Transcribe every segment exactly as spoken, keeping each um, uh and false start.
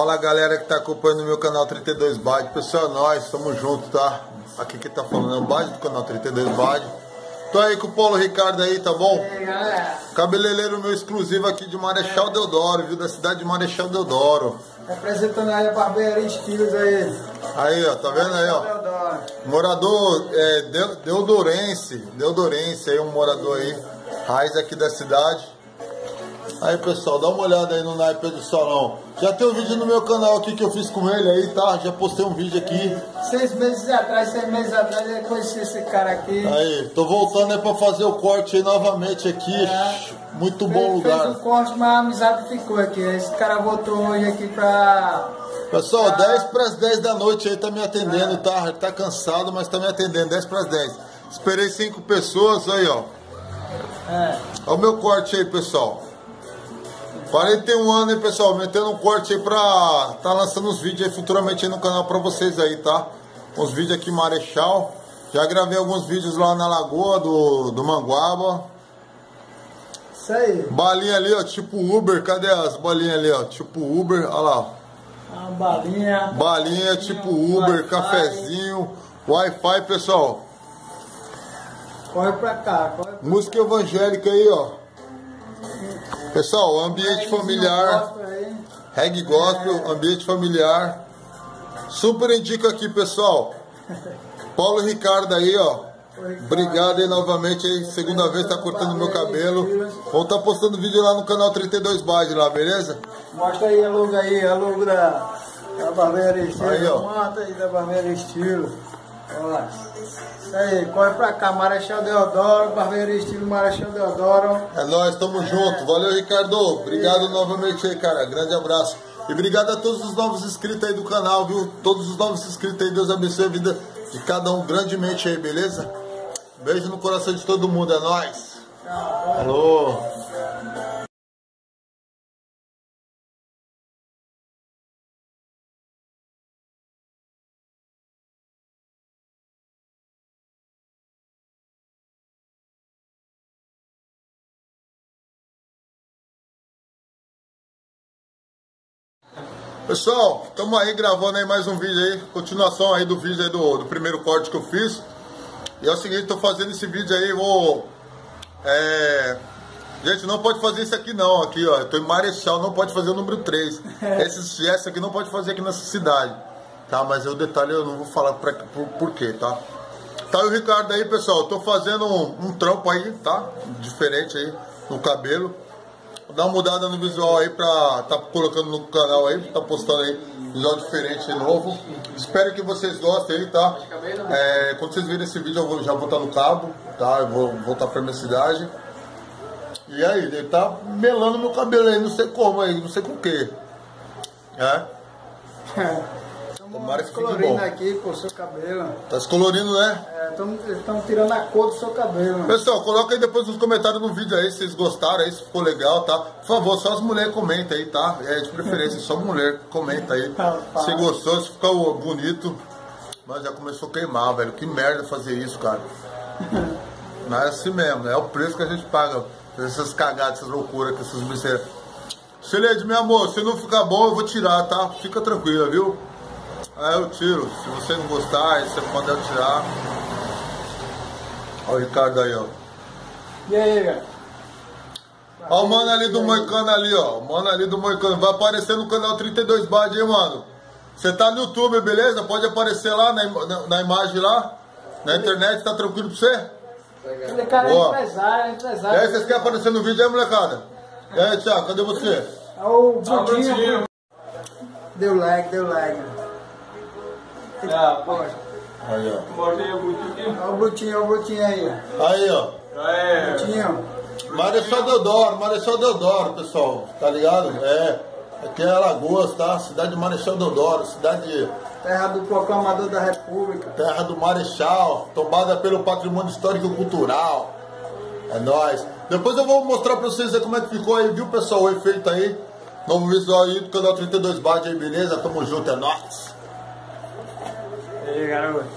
Fala galera que tá acompanhando o meu canal trinta e dois Bad. Pessoal, nós estamos juntos, tá? Aqui que tá falando é o Bad do canal trinta e dois Bad. Tô aí com o Paulo Ricardo aí, tá bom? E aí, galera? Cabeleireiro meu exclusivo aqui de Marechal Deodoro, viu? Da cidade de Marechal Deodoro. Representando aí a barbearia Estilos aí. Aí, ó, tá vendo aí, ó? Morador é, De- Deodorense, Deodorense aí, um morador aí, raiz aqui da cidade. Aí pessoal, dá uma olhada aí no naipe do salão. Já tem um vídeo no meu canal aqui que eu fiz com ele aí, tá? Já postei um vídeo aqui. Seis meses atrás, seis meses atrás, eu conheci esse cara aqui. Aí, tô voltando aí pra fazer o corte aí novamente aqui. É. Muito Fez- bom lugar. Fez o corte, mas a amizade ficou aqui. Esse cara voltou hoje aqui pra... Pessoal, pra... dez para as dez da noite aí tá me atendendo, tá? Ele tá cansado, mas tá me atendendo, dez para as dez. Esperei cinco pessoas aí, ó. É. Olha o meu corte aí, pessoal. quarenta e um anos, hein, pessoal, metendo um corte aí pra tá lançando uns vídeos aí futuramente aí no canal pra vocês aí, tá? Uns vídeos aqui em Marechal. Já gravei alguns vídeos lá na Lagoa do, do Manguaba. Isso aí. Balinha ali, ó, tipo Uber. Cadê as balinhas ali, ó? Tipo Uber, olha lá. Uma balinha. Balinha tipo Uber, Wi-Fi. cafezinho, Wi-Fi, pessoal. Corre pra cá, corre pra Música evangélica aí, ó. Pessoal, ambiente cá. familiar, Aí. reggae gospel, ambiente familiar. Super indico aqui, pessoal. Paulo Ricardo aí, ó. Obrigado aí novamente aí, segunda vez tá cortando meu cabelo. Vou estar postando vídeo lá no canal trinta e dois Bad lá, beleza? Mostra aí a logo aí, a logo da, da barbearia Estilo. Aí, ó. Mostra aí da barbearia Estilo. Ó. Isso aí, corre pra cá, Marechal Deodoro, barbearia Estilo Marechal Deodoro. É nóis, tamo junto. Valeu, Ricardo. Obrigado novamente aí, cara. Grande abraço. E obrigado a todos os novos inscritos aí do canal, viu? Todos os novos inscritos aí, Deus abençoe a vida de cada um grandemente aí, beleza? Beijo no coração de todo mundo, é nóis. Alô. Pessoal, estamos aí gravando aí mais um vídeo aí, continuação aí do vídeo aí do, do primeiro corte que eu fiz. E é o seguinte, tô fazendo esse vídeo aí, vou... É... Gente, não pode fazer isso aqui não, aqui ó, eu tô em Marechal, não pode fazer o número três. Esse gesto aqui não pode fazer aqui nessa cidade, tá? Mas o detalhe eu não vou falar pra, por, por quê, tá? Tá aí o Ricardo aí, pessoal, eu tô fazendo um, um trampo aí, tá? Diferente aí, no cabelo. Vou dar uma mudada no visual aí pra tá colocando no canal aí, tá postando aí visual diferente de novo. Espero que vocês gostem aí, tá? É, quando vocês virem esse vídeo eu vou, já vou estar no cabo, tá? Eu vou voltar pra minha cidade. E aí, ele tá melando meu cabelo aí, não sei como aí, não sei com o que. É? Tomara que fique bom. Colorindo aqui com o seu cabelo. Tá descolorindo, né? Estão tirando a cor do seu cabelo. Pessoal, coloca aí depois nos comentários no vídeo aí se vocês gostaram aí, se ficou legal, tá? Por favor, só as mulheres comentem aí, tá? É de preferência, só mulher comenta aí. Se gostou, se ficou bonito. Mas já começou a queimar, velho. Que merda fazer isso, cara. Mas é assim mesmo, é o preço que a gente paga. Essas cagadas, essas loucuras, essas besteiras. Celede, meu amor, se não ficar bom eu vou tirar, tá? Fica tranquila, viu? Aí eu tiro. Se você não gostar, aí você pode eu tirar. Olha o Ricardo aí, ó. E aí, galera? Ó o mano ali do Moicano ali, ó. O mano ali do Moicano. Vai aparecer no canal trinta e dois Bad, hein, mano? Você tá no YouTube, beleza? Pode aparecer lá na, na, na imagem lá. Na internet, tá tranquilo pra você? Aquele cara é Boa. empresário, é E empresário. aí, vocês querem aparecer no vídeo aí, molecada? E aí, Thiago, cadê você? É o Brutinho. Deu like, deu like. Ah, pô. Aí, ó. Bota aí o Brutinho. Olha o Brutinho, olha o Brutinho aí. ó. Aí, ó. É. Brutinho. Marechal Deodoro, Marechal Deodoro, pessoal. Tá ligado? É. Aqui é Alagoas, tá? Cidade de Marechal Deodoro, cidade de Terra do Proclamador da República. Terra do Marechal, tombada pelo patrimônio histórico e cultural. É nóis. Depois eu vou mostrar pra vocês aí como é que ficou aí, viu, pessoal? O efeito aí. Novo visual aí do canal trinta e dois Bad aí, beleza? Tamo junto, é nóis. E aí, garoto?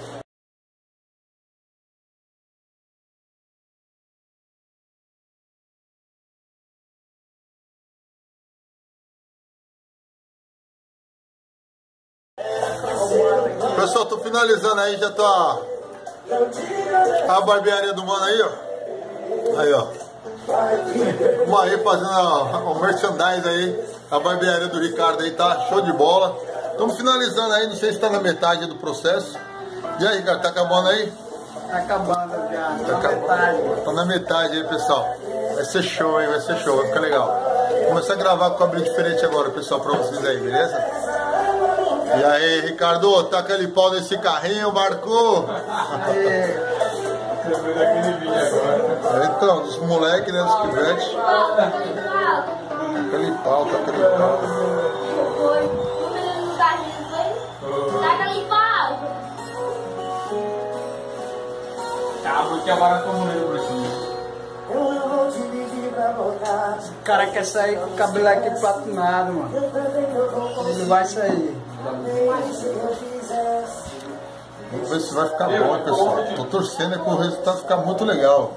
Pessoal, tô finalizando aí, já tá a barbearia do mano aí, ó. Aí, ó. Vamos aí fazendo o merchandise aí. A barbearia do Ricardo aí tá show de bola. Estamos finalizando aí, não sei se tá na metade do processo. E aí, Ricardo, tá acabando aí? Tá acabando já, tá, tá na metade. Tá na metade aí, pessoal. Vai ser show, hein? Vai ser show, vai ficar legal. Vou começar a gravar com cabelo diferente agora, pessoal, pra vocês aí, beleza? E aí, Ricardo, taca aquele pau nesse carrinho, Marco. Aí. Então, dos moleques, né, dos pivetes. Taca aquele pau, taca aquele pau. Esse cara quer sair com o cabelo aqui platinado, mano. Ele não vai sair. Vamos ver se vai ficar bom, pessoal. Tô torcendo que o resultado ficar muito legal.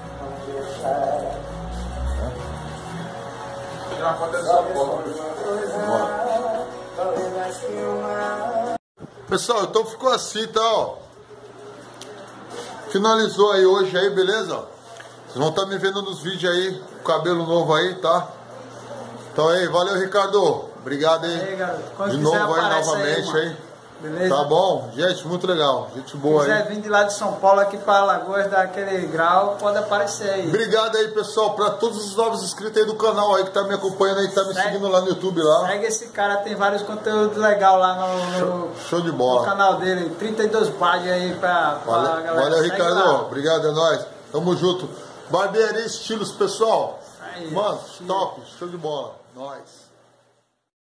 Pessoal, então ficou assim, tá, ó. Finalizou aí hoje aí, beleza? Vocês vão estar me vendo nos vídeos aí, com cabelo novo aí, tá? Então aí, valeu, Ricardo. Obrigado aí. Aí, garoto. De novo aí, novamente aí. aí. Beleza? Tá bom? Gente, muito legal. Gente boa aí. Se quiser vir de lá de São Paulo aqui para Alagoas, dar aquele grau, pode aparecer aí. Obrigado aí, pessoal, para todos os novos inscritos aí do canal aí, que tá me acompanhando aí, que tá me segue, seguindo lá no YouTube lá. Segue esse cara, tem vários conteúdos legais lá no, show, show de bola. no canal dele. trinta e dois páginas aí pra, pra valeu, galera. Valeu, Ricardo. Lá. Obrigado, é nóis. Tamo junto. Barbearia Estilos, pessoal. Aí, Mano, top. Show de bola. Nóis.